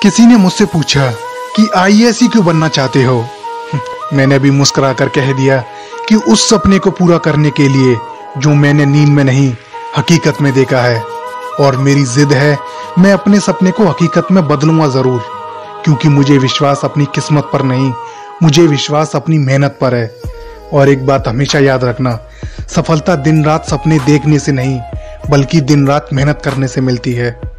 किसी ने मुझसे पूछा कि आईएएस ही क्यों बनना चाहते हो। मैंने भी मुस्कुरा कर कह दिया कि उस सपने को पूरा करने के लिए जो मैंने नींद में नहीं हकीकत में देखा है। और मेरी जिद है, मैं अपने सपने को हकीकत में बदलूंगा जरूर, क्योंकि मुझे विश्वास अपनी किस्मत पर नहीं, मुझे विश्वास अपनी मेहनत पर है। और एक बात हमेशा याद रखना, सफलता दिन रात सपने देखने से नहीं बल्कि दिन रात मेहनत करने से मिलती है।